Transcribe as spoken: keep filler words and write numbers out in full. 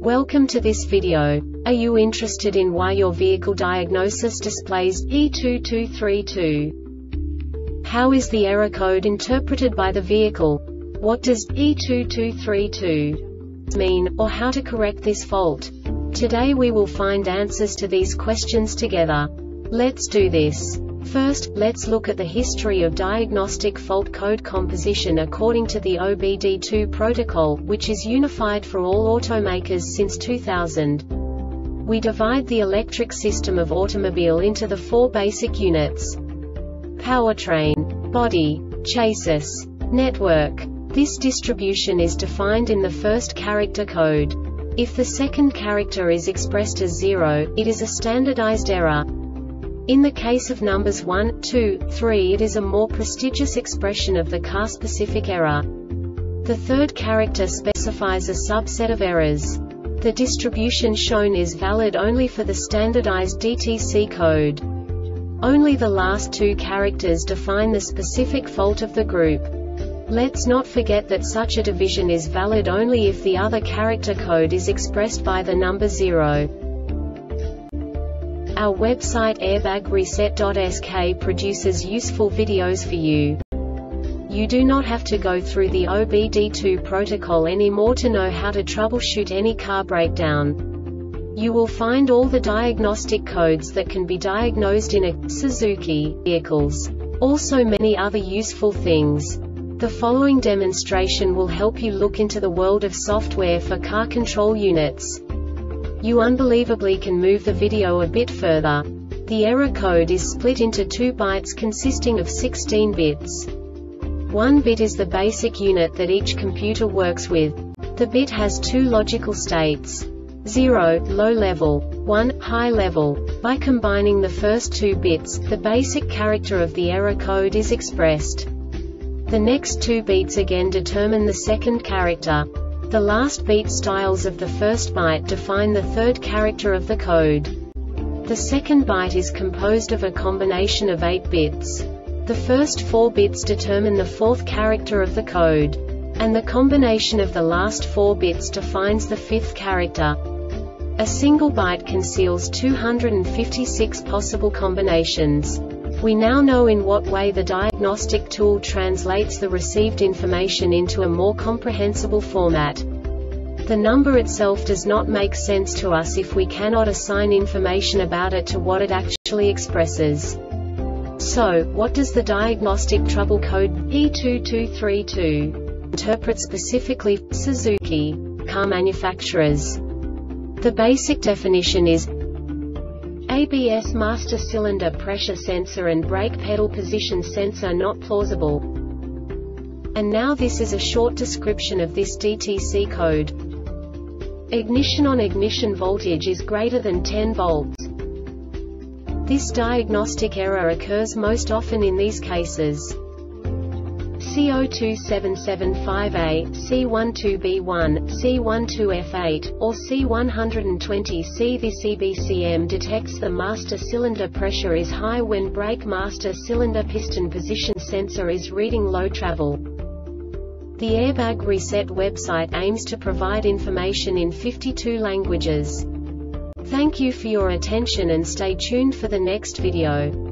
Welcome to this video. Are you interested in why your vehicle diagnosis displays E two two three two? How is the error code interpreted by the vehicle? What does E two two three two mean, or how to correct this fault? Today we will find answers to these questions together. Let's do this. First, let's look at the history of diagnostic fault code composition according to the O B D two protocol, which is unified for all automakers since two thousand. We divide the electric system of automobile into the four basic units: powertrain, body, chassis, network. This distribution is defined in the first character code. If the second character is expressed as zero, it is a standardized error. In the case of numbers one, two, three, it is a more prestigious expression of the car-specific error. The third character specifies a subset of errors. The distribution shown is valid only for the standardized D T C code. Only the last two characters define the specific fault of the group. Let's not forget that such a division is valid only if the other character code is expressed by the number zero. Our website airbag reset dot S K produces useful videos for you. You do not have to go through the O B D two protocol anymore to know how to troubleshoot any car breakdown. You will find all the diagnostic codes that can be diagnosed in a Suzuki vehicles. Also many other useful things. The following demonstration will help you look into the world of software for car control units. You unbelievably can move the video a bit further. The error code is split into two bytes consisting of sixteen bits. One bit is the basic unit that each computer works with. The bit has two logical states: zero, low level, one, high level. By combining the first two bits, the basic character of the error code is expressed. The next two bits again determine the second character. The last beat styles of the first byte define the third character of the code. The second byte is composed of a combination of eight bits. The first four bits determine the fourth character of the code. And the combination of the last four bits defines the fifth character. A single byte conceals two hundred fifty-six possible combinations. We now know in what way the diagnostic tool translates the received information into a more comprehensible format. The number itself does not make sense to us if we cannot assign information about it to what it actually expresses. So, what does the diagnostic trouble code E two two three two interpret specifically for Suzuki car manufacturers? The basic definition is A B S master cylinder pressure sensor and brake pedal position sensor not plausible. And now this is a short description of this D T C code. Ignition on ignition voltage is greater than ten volts. This diagnostic error occurs most often in these cases: C zero two seven seven five A, C one two B one, C one two F eight, or C one twenty C. This E B C M detects the master cylinder pressure is high when brake master cylinder piston position sensor is reading low travel. The Airbag Reset website aims to provide information in fifty-two languages. Thank you for your attention and stay tuned for the next video.